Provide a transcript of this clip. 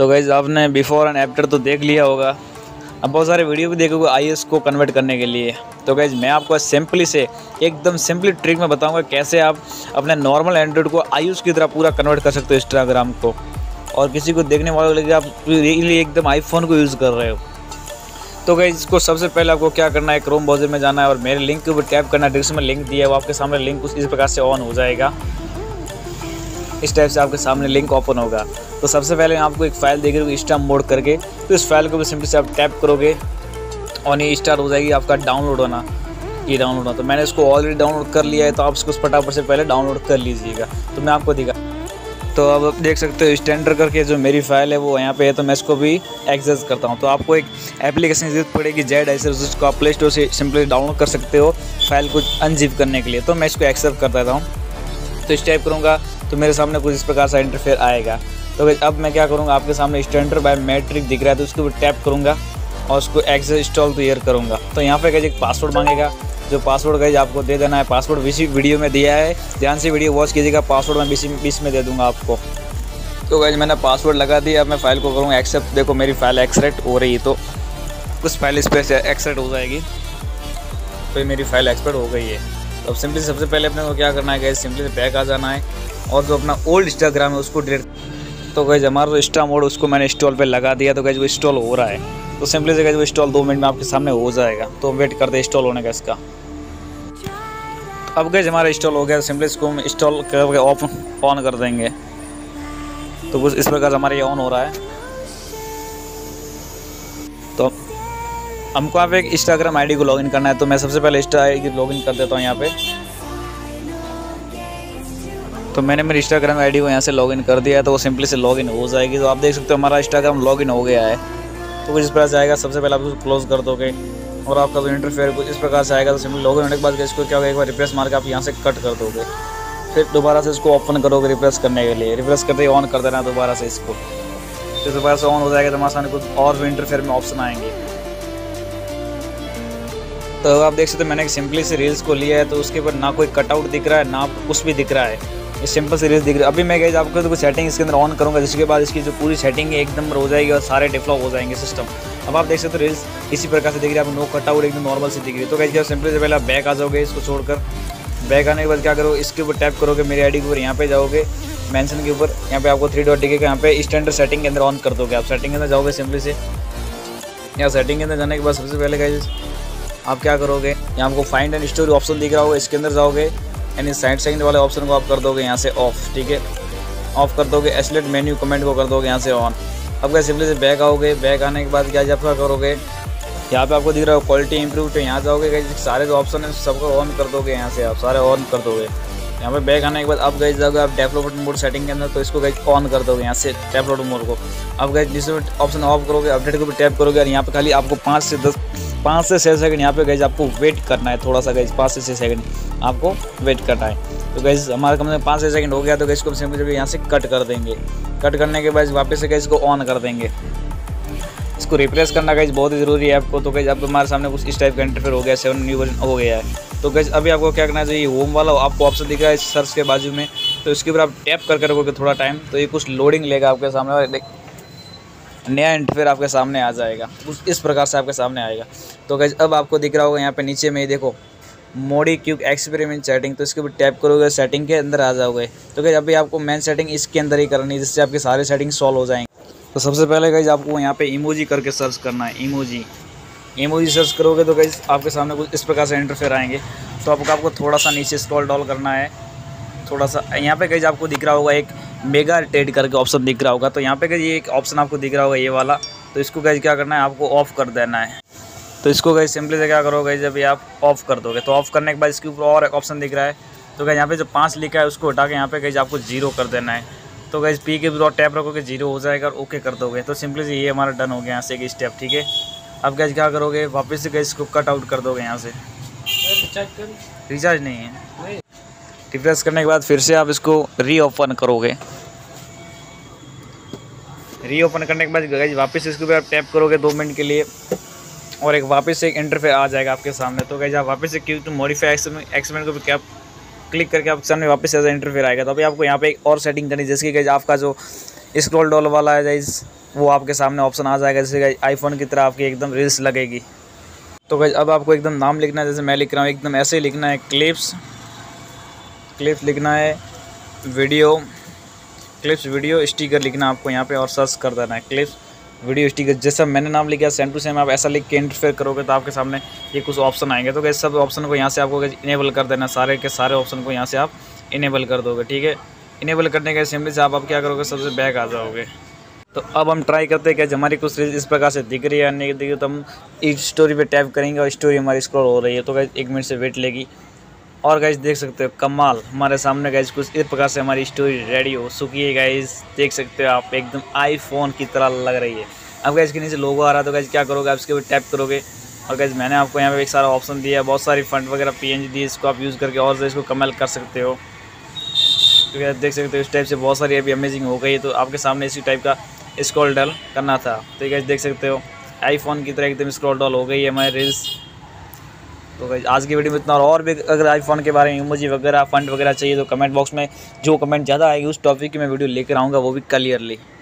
तो गाइज आपने before and after तो देख लिया होगा, अब बहुत सारे वीडियो भी देखोगे iOS को कन्वर्ट करने के लिए। तो गाइज मैं आपको सिंपली से एकदम सिंपली ट्रिक में बताऊंगा कैसे आप अपने नॉर्मल एंड्रॉइड को iOS की तरह पूरा कन्वर्ट कर सकते हो इंस्टाग्राम को, और किसी को देखने वालों को लगे आप रियली एकदम आईफोन को यूज़ कर रहे हो। तो गाइज इसको सबसे पहले आपको क्या करना है, क्रोम ब्राउज़र में जाना है और मेरे लिंक के ऊपर टैप करना है। डिस्क्रिप्शन में लिंक दिया है, वो आपके सामने लिंक इस प्रकार से ऑन हो जाएगा। इस टाइप से आपके सामने लिंक ओपन होगा। तो सबसे पहले आपको एक फ़ाइल देगी इंस्टा मोड करके, तो इस फाइल को भी सिंपली से आप टैप करोगे और ये स्टार्ट हो जाएगी आपका डाउनलोड होना। ये डाउनलोड होना तो मैंने इसको ऑलरेडी डाउनलोड कर लिया है, तो आप इसको फटाफट से पहले डाउनलोड कर लीजिएगा। तो मैं आपको दिखा, तो अब आप देख सकते हो स्टैंडर्ड करके जो मेरी फ़ाइल है वो यहाँ पे है। तो मैं इसको भी एक्सेस करता हूँ। तो आपको एक एप्लीकेशन की जरूरत पड़ेगी ZSR, जिसको आप प्ले स्टोर से सिंपली डाउनलोड कर सकते हो फाइल को अनजिप करने के लिए। तो मैं इसको एक्सेप्ट कर देता हूँ। तो इस टाइप करूँगा तो मेरे सामने कुछ इस प्रकार से इंटरफेयर आएगा। तो अब मैं क्या करूँगा, आपके सामने स्टैंडर्ड बायोमेट्रिक दिख रहा है, तो उसके ऊपर टैप करूँगा और उसको एक्सेस इंस्टॉल क्लियर करूँगा। तो यहाँ पे एक पासवर्ड मांगेगा, जो पासवर्ड गाइज आपको दे देना है। पासवर्ड इसी वीडियो में दिया है, ध्यान से वीडियो वॉच कीजिएगा। पासवर्ड मैं बीच में दे दूँगा आपको। तो गाइज मैंने पासवर्ड लगा दिया। अब मैं फ़ाइल को करूँगा एक्सेप्ट। देखो मेरी फ़ाइल एक्सट्रैक्ट हो रही है, तो कुछ फाइल इस पर एक्सट्रैक्ट हो जाएगी। तो ये मेरी फ़ाइल एक्सट्रैक्ट हो गई है। तो अब सिंपली सबसे पहले अपने को क्या करना है गाइज, सिंपली से बैक आ जाना है और जो अपना ओल्ड इंस्टाग्राम है उसको डिलीट। तो गाइज हमारा जो इंस्टा मोड उसको मैंने इंस्टॉल पे लगा दिया। तो गाइज वो इंस्टॉल हो रहा है। तो सिंपली से गाइज वो इंस्टॉल 2 मिनट में आपके सामने हो जाएगा। तो वेट करते इंस्टॉल होने का इसका। अब गाइज हमारा इंस्टॉल हो गया। सिंपली इसको हम इंस्टॉल करके ऑन कर देंगे। तो कुछ इस प्रकार हमारे ये ऑन हो रहा है। तो हमको आप एक इंस्टाग्राम आईडी को लॉगिन करना है। तो मैं सबसे पहले इंस्टा आईडी लॉगिन कर देता हूँ यहाँ पे। तो मैंने मेरी इंस्टाग्राम आईडी को यहाँ से लॉगिन कर दिया है, तो वो सिंपली से लॉगिन हो जाएगी। तो आप देख सकते हो हमारा इंस्टाग्राम लॉगिन हो गया है। तो कुछ इस प्रकार से आएगा। सबसे पहले आप उसको क्लोज कर दोगे और आपका जो इंटरफेयर कुछ इस प्रकार से आएगा। तो सिंपली लॉगिन होने के बाद इसको क्या होगा, एक बार रिफ्रेश मार के आप यहाँ से कट कर दोगे, फिर दोबारा से इसको ओपन करोगे रिफ्रेश करने के लिए। रिफ्रेश करते ही ऑन कर देना दोबारा से इसको। तो दोबारा से ऑन हो जाएगा। तो हमारे सामने कुछ और भी इंटरफेयर में ऑप्शन आएंगे। तो आप देख सकते हो मैंने एक सिंपली से रील्स को लिया है, तो उसके ऊपर ना कोई कटआउट दिख रहा है ना कुछ भी दिख रहा है। ये सिंपल से रील्स दिख रहा है। अभी मैं गाइस आपको तो कुछ सेटिंग इसके अंदर ऑन करूँगा, जिसके बाद इसकी जो पूरी सेटिंग है एकदम हो जाएगी और सारे डेवलप हो जाएंगे सिस्टम। अब आप देख सकते हो रील्स इसी प्रकार से दिख रही है, आप नो कटआउट एकदम नॉर्मल से दिख रही है। तो गाइस सिंपली से पहले आप बैक आ जाओगे इसको छोड़कर। बैक आने के बाद क्या करो, इसके ऊपर टैप करोगे, मेरी आईडी के ऊपर यहाँ पे जाओगे, मेंशन के ऊपर यहाँ पे आपको 3 डॉट दिखेगा। यहाँ पे स्टैंडर्ड सेटिंग के अंदर ऑन कर दोगे। आप सेटिंग के अंदर जाओगे सिंपली से। यहाँ सेटिंग के अंदर जाने के बाद सबसे पहले गाइस आप क्या करोगे, यहाँ आपको फाइंड एंड स्टोरी ऑप्शन दिख रहा होगा, इसके अंदर जाओगे यानी साइड सेकंड वाले ऑप्शन को आप कर दोगे यहाँ से ऑफ। ठीक है, ऑफ कर दोगे। एसलेट मेन्यू कमेंट को कर दोगे यहाँ से ऑन। अब क्या सिंपली से बैक आओगे। बैक आने के बाद क्या जब क्या करोगे, यहाँ पे आपको दिख रहा है क्वालिटी इंप्रूव। तो यहाँ जाओगे, सारे जो ऑप्शन है सबको ऑन कर दोगे। यहाँ से आप सारे ऑन कर दोगे। यहाँ पे बैक आने के बाद अब गए जाओगे आप डेवलपमेंट मोड सेटिंग के अंदर, तो इसको गए ऑन कर दोगे यहाँ से डेवलपमेंट मोड को। अब गए जिस ऑप्शन ऑफ करोगे, अपडेट के ऊपर टैप करोगे और यहाँ पे खाली आपको 5 से 6 सेकंड यहाँ पे गए आपको वेट करना है। थोड़ा सा गए 5 से 6 सेकंड आपको वेट करना है। तो गैस हमारे कम से कम 5 से 6 सेकंड हो गया। तो गैस को सिंपली यहाँ से कट कर देंगे। कट करने के बाद वापस से गैस को ऑन कर देंगे। इसको रिप्लेस करना गाइस बहुत ही ज़रूरी है आपको। तो गाइस अब हमारे सामने कुछ इस टाइप का इंटरफेयर हो गया, 7 न्यू वर्जन हो गया है। तो गाइस अभी आपको क्या करना चाहिए, होम वाला आपको ऑप्शन दिख रहा है सर्च के बाजू में, तो इसके ऊपर आप टैप करके रखोगे थोड़ा टाइम, तो ये कुछ लोडिंग लेगा आपके सामने और नया इंटरफेयर आपके सामने आ जाएगा। कुछ इस प्रकार से आपके सामने आएगा। तो गाइस अब आपको दिख रहा होगा यहाँ पे नीचे में देखो मोडी क्यूक एक्सपेरिमेंट सेटिंग, तो इसके ऊपर टैप करोगे, सेटिंग के अंदर आ जाओगे। तो गाइस अभी आपको मेन सेटिंग इसके अंदर ही करनी है, जिससे आपके सारे सेटिंग सॉल्व हो जाएंगे। तो सबसे पहले गाइस आपको यहाँ पे इमोजी करके सर्च करना है। इमोजी सर्च करोगे तो गाइस आपके सामने कुछ इस प्रकार से इंटरफेयर आएंगे। तो आपको थोड़ा सा नीचे स्क्रॉल डाउन करना है थोड़ा सा। यहाँ पे गाइस आपको दिख रहा होगा एक मेगा टेड करके ऑप्शन दिख रहा होगा। तो यहाँ पे गाइस ये एक ऑप्शन आपको दिख रहा होगा ये वाला, तो इसको गाइस क्या करना है, आपको ऑफ कर देना है। तो इसको गाइस सिंपली से क्या करोगे, जब ये आप ऑफ कर दोगे तो ऑफ करने के बाद इसके ऊपर और एक ऑप्शन दिख रहा है। तो गाइस यहाँ पे जो 5 लिखा है उसको हटा के यहाँ पे गाइस आपको 0 कर देना है। तो गाइस पी के ऊपर टैप रखोगे 0 हो जाएगा और ओके कर दोगे। तो सिंपली से ये हमारा डन हो गया यहाँ से एक स्टेप। ठीक है, अब गाइस क्या करोगे, वापस से गाइस इसको कट आउट कर दोगे यहाँ से। रिचार्ज नहीं है। रिफ्रेश करने के बाद फिर से आप इसको रीओपन करोगे। रीओपन करने के बाद गाइस वापस इसके ऊपर आप टैप करोगे 2 मिनट के लिए और एक वापस से एक इंटरफेयर आ जाएगा आपके सामने। तो गाइस आप वापस से क्यू टू मॉडिफाई एक्सपेरिमेंट को क्या क्लिक करके आपके सामने वापस से इंटरफेयर आएगा। तो अभी आपको यहाँ पे एक और सेटिंग करनी है, जैसे कि गाइस आपका जो स्क्रॉल डॉल वाला है गाइस, वो आपके सामने ऑप्शन आ जाएगा, जैसे आईफोन की तरह आपकी एकदम रील्स लगेगी। तो गाइस अब आपको एकदम नाम लिखना है, जैसे मैं लिख रहा हूँ एकदम ऐसे ही लिखना है, क्लिप्स लिखना है, क्लिप्स वीडियो स्टिकर लिखना है आपको यहाँ पे और सर्च कर देना है क्लिप्स वीडियो स्टिकर। जैसा मैंने नाम लिखा सेम टू सेम आप ऐसा लिख के इंटरफेयर करोगे तो आपके सामने ये कुछ ऑप्शन आएंगे। तो गाइस सब ऑप्शन को यहाँ से आपको इनेबल कर देना, सारे के सारे ऑप्शन को यहाँ से आप इनेबल कर दोगे, ठीक है। इनेबल करने के सिंपली से आप क्या करोगे, सबसे बैक आ जाओगे। तो अब हम ट्राई करते हैं कि हमारी कुछ रील्स इस प्रकार से दिख रही है या नहीं दिख रही, तो हम एक स्टोरी पे टैप करेंगे और स्टोरी हमारी स्क्रॉल हो रही है। तो गाइस 1 मिनट से वेट लेगी और गाइस देख सकते हो कमाल हमारे सामने गाइस कुछ इस प्रकार से हमारी स्टोरी रेडी हो चुकी है। गाइस देख सकते हो आप एकदम आईफोन की तरह लग रही है। अब गाइस के नीचे लोगो आ रहा है, तो गाइस क्या करोगे, आप इसके ऊपर टैप करोगे और गाइस मैंने आपको यहाँ पे एक सारा ऑप्शन दिया है, बहुत सारी फंड वगैरह PNG दी, इसको आप यूज़ करके और इसको कमेंट कर सकते हो। तो गाइस देख सकते हो इस टाइप से बहुत सारी अभी अमेजिंग हो गई। तो आपके सामने इसी टाइप का स्क्रॉल डाउन करना था। तो गाइस देख सकते हो आईफोन की तरह एकदम स्क्रॉल डाउन हो गई है हमारी रील्स। तो गाइस आज की वीडियो में इतना, और भी अगर आईफोन के बारे में इमोजी वगैरह फंड वगैरह चाहिए तो कमेंट बॉक्स में जो कमेंट ज़्यादा आएगी उस टॉपिक की मैं वीडियो लेकर आऊँगा, वो भी क्लियरली।